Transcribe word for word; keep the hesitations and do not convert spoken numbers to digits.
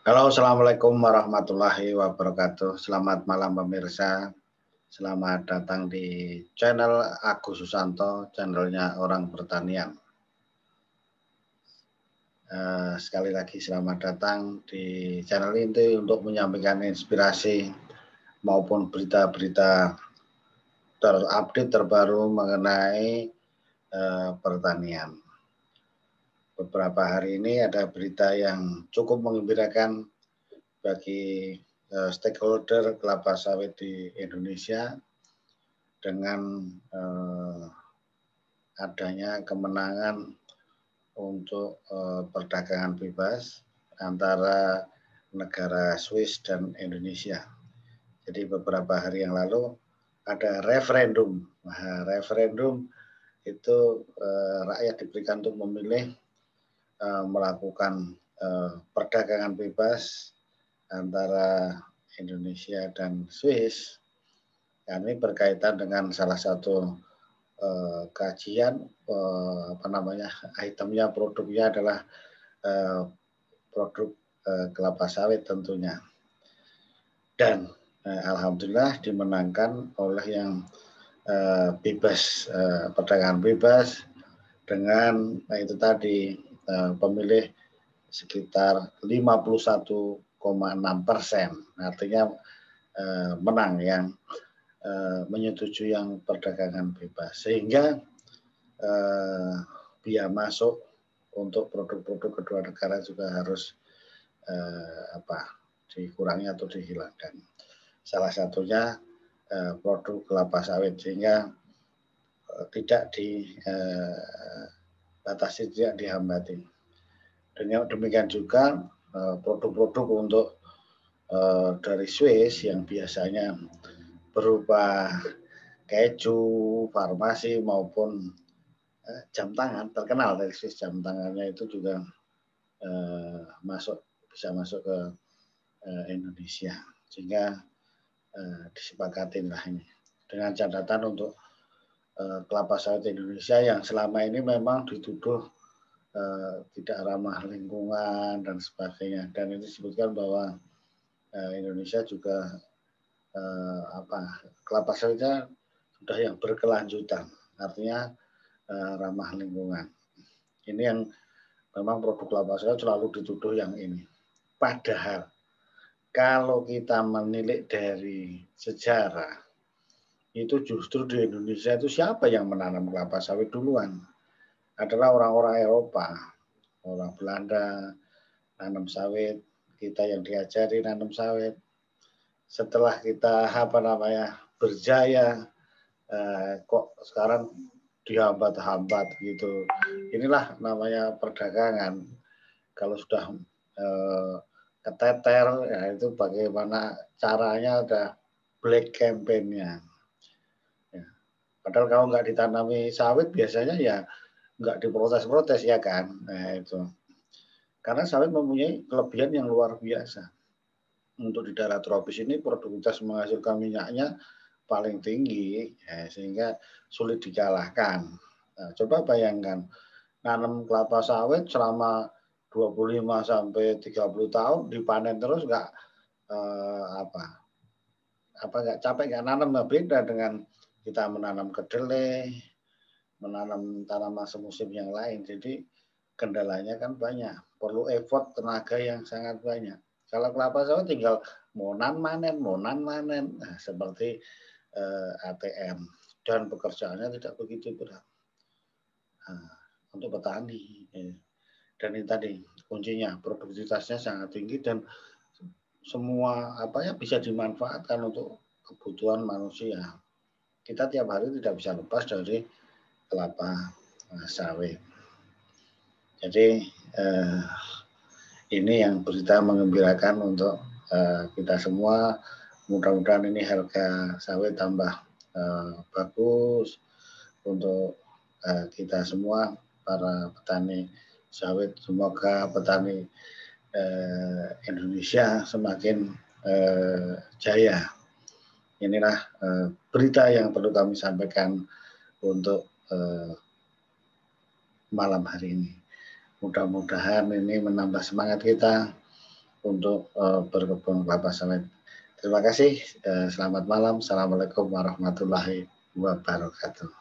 Halo, assalamualaikum warahmatullahi wabarakatuh. Selamat malam pemirsa. Selamat datang di channel Agus Susanto, channelnya Orang Pertanian. Uh, sekali lagi selamat datang di channel ini untuk menyampaikan inspirasi maupun berita-berita terupdate terbaru mengenai uh, pertanian. Beberapa hari ini ada berita yang cukup menggembirakan bagi uh, stakeholder kelapa sawit di Indonesia dengan uh, adanya kemenangan untuk uh, perdagangan bebas antara negara Swiss dan Indonesia. Jadi beberapa hari yang lalu ada referendum. Nah, referendum itu uh, rakyat diberikan untuk memilih uh, melakukan uh, perdagangan bebas antara Indonesia dan Swiss. Ini berkaitan dengan salah satu uh, kajian uh, apa namanya itemnya produknya adalah uh, produk uh, kelapa sawit tentunya. Dan uh, alhamdulillah dimenangkan oleh yang uh, bebas uh, perdagangan bebas dengan nah itu tadi uh, pemilih sekitar lima puluh satu koma enam persen, artinya eh, menang yang eh, menyetujui yang perdagangan bebas, sehingga eh, biaya masuk untuk produk-produk kedua negara juga harus eh, apa dikurangi atau dihilangkan. Salah satunya eh, produk kelapa sawit, sehingga eh, tidak dibatasi, eh, tidak dihambati. Dan demikian juga produk-produk untuk uh, dari Swiss yang biasanya berupa keju, farmasi maupun uh, jam tangan, terkenal dari Swiss jam tangannya itu juga uh, masuk bisa masuk ke uh, Indonesia, sehingga uh, disepakatin lah ini dengan catatan untuk uh, kelapa sawit Indonesia yang selama ini memang dituduh Uh, tidak ramah lingkungan dan sebagainya, dan ini disebutkan bahwa uh, Indonesia juga uh, apa kelapa sawitnya sudah yang berkelanjutan, artinya uh, ramah lingkungan. Ini yang memang produk kelapa sawit selalu dituduh yang ini. Padahal kalau kita menilik dari sejarah, itu justru di Indonesia itu siapa yang menanam kelapa sawit duluan? Adalah orang-orang Eropa, orang Belanda, nanam sawit, kita yang diajari nanam sawit. Setelah kita apa namanya berjaya, eh, kok sekarang dihambat-hambat gitu. Inilah namanya perdagangan. Kalau sudah eh, keteter, ya itu bagaimana caranya, ada black campaign-nya. Ya. Padahal kalau nggak ditanami sawit biasanya ya nggak diprotes-protes ya kan. Nah itu karena sawit mempunyai kelebihan yang luar biasa. Untuk di daerah tropis ini produktivitas menghasilkan minyaknya paling tinggi, ya, sehingga sulit dikalahkan. Nah, coba bayangkan nanam kelapa sawit selama dua puluh lima sampai tiga puluh tahun, dipanen terus nggak eh, apa apa nggak capek, nggak nanam, nggak beda dengan kita menanam kedelai, menanam tanaman semusim yang lain. Jadi kendalanya kan banyak, perlu effort tenaga yang sangat banyak. Kalau kelapa sawit tinggal monan manen, monan manen, nah, seperti eh, A T M, dan pekerjaannya tidak begitu berat nah, untuk petani. Eh. Dan ini tadi kuncinya produktivitasnya sangat tinggi dan semua apa ya bisa dimanfaatkan untuk kebutuhan manusia. Kita tiap hari tidak bisa lepas dari kelapa sawit. Jadi eh, ini yang berita mengembirakan untuk eh, kita semua. Mudah-mudahan ini harga sawit tambah eh, bagus untuk eh, kita semua para petani sawit. Semoga petani eh, Indonesia semakin eh, jaya. Inilah eh, berita yang perlu kami sampaikan untuk eh, malam hari ini. Mudah-mudahan ini menambah semangat kita untuk uh, berkebun kelapa sawit. Terima kasih. Uh, selamat malam. Assalamualaikum warahmatullahi wabarakatuh.